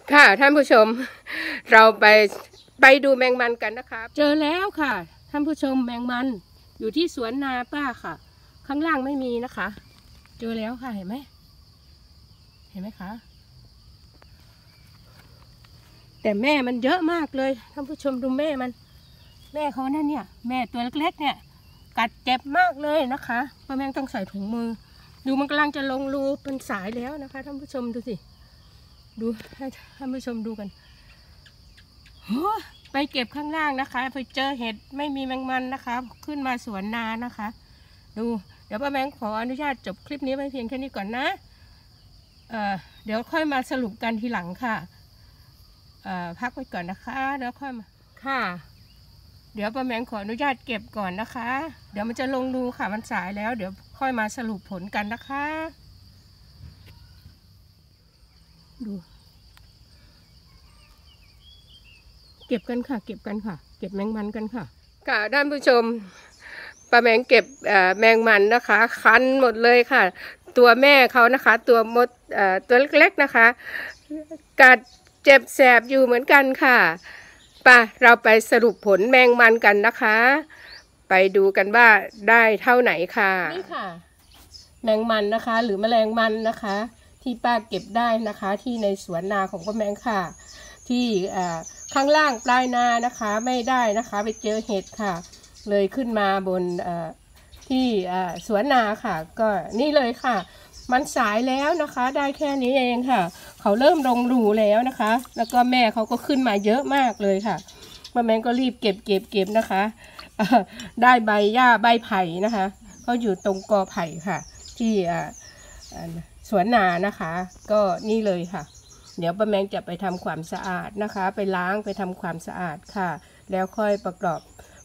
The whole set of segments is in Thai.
ค่ะท่านผู้ชมเราไปดูแมงมันกันนะคะเจอแล้วค่ะท่านผู้ชมแมงมันอยู่ที่สวนนาป้าค่ะข้างล่างไม่มีนะคะเจอแล้วค่ะเห็นไหมคะแต่แม่มันเยอะมากเลยท่านผู้ชมดูแม่เขานั่นเนี่ยแม่ตัวเล็กๆเนี่ยกัดเจ็บมากเลยนะคะป้าแมงต้องใส่ถุงมือดูมันกำลังจะลงรูเป็นสายแล้วนะคะท่านผู้ชมดูสิดูให้ท่านผู้ชมดูกันไปเก็บข้างล่างนะคะไปเจอเห็ดไม่มีแมงมันนะคะขึ้นมาสวนนานะคะดูเดี๋ยวป้าแมงขออนุญาตจบคลิปนี้ไว้เพียงแค่นี้ก่อนนะเดี๋ยวค่อยมาสรุปกันทีหลังค่ะพักไว้ก่อนนะคะแล้วค่อยมาค่ะเดี๋ยวป้าแมงขออนุญาตเก็บก่อนนะคะเดี๋ยวมันจะลงรูค่ะมันสายแล้วเดี๋ยวค่อยมาสรุปผลกันนะคะดูเก็บกันค่ะเก็บแมงมันกันค่ะค่ะท่านผู้ชมป้าแมงเก็บแมงมันนะคะคันหมดเลยค่ะตัวแม่เขานะคะตัวมดตัวเล็กๆนะคะกัดเจ็บแสบอยู่เหมือนกันค่ะป่ะเราไปสรุปผลแมงมันกันนะคะไปดูกันว่าได้เท่าไหนค่ะนี่ค่ะแมงมันนะคะหรือแมลงมันนะคะที่ป้าเก็บได้นะคะที่ในสวนนาของป้าแมงค่ะที่ข้างล่างปลายนานะคะไม่ได้นะคะไปเจอเห็ดค่ะเลยขึ้นมาบนที่สวนนาค่ะก็นี่เลยค่ะมันสายแล้วนะคะได้แค่นี้เองค่ะเขาเริ่มลงรูแล้วนะคะแล้วก็แม่เขาก็ขึ้นมาเยอะมากเลยค่ะป้าแมงก็รีบเก็บนะคะได้ใบหญ้าใบไผ่นะคะเขาอยู่ตรงกอไผ่ค่ะที่สวนนานะคะก็นี่เลยค่ะเดี๋ยวป้าแมงจะไปทำความสะอาดนะคะไปล้างไปทำความสะอาดค่ะแล้วค่อยประกอบ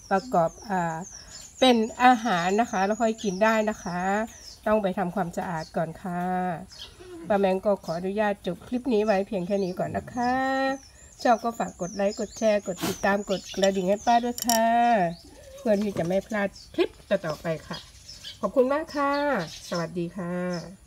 เป็นอาหารนะคะแล้วค่อยกินได้นะคะต้องไปทำความสะอาดก่อนค่ะป้าแมงก็ขออนุญาตจบคลิปนี้ไว้เพียงแค่นี้ก่อนนะคะชอบก็ฝากกดไลค์กดแชร์กดติดตามกดกระดิ่งให้ป้าด้วยค่ะเพื่อที่จะไม่พลาดคลิปต่อไปค่ะขอบคุณมากค่ะสวัสดีค่ะ